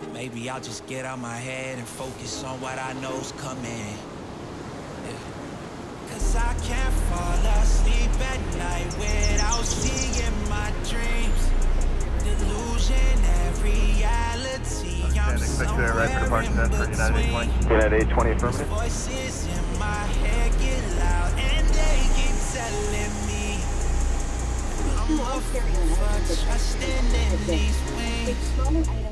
Maybe I'll just get out my head and focus on what I know's coming. Cause I can't fall asleep at night without seeing my dreams. Delusionary reality. I'm somewhere in between. At 820 affirmative. Voices in my head get loud and they keep telling me I'm a fool for trusting in these wings.